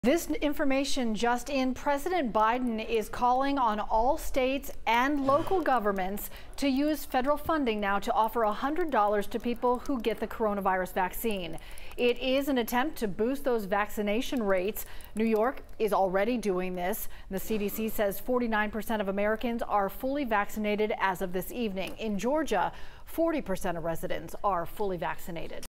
This information just in, President Biden is calling on all states and local governments to use federal funding now to offer $100 to people who get the coronavirus vaccine. It is an attempt to boost those vaccination rates. New York is already doing this. The CDC says 49% of Americans are fully vaccinated as of this evening. In Georgia, 40% of residents are fully vaccinated.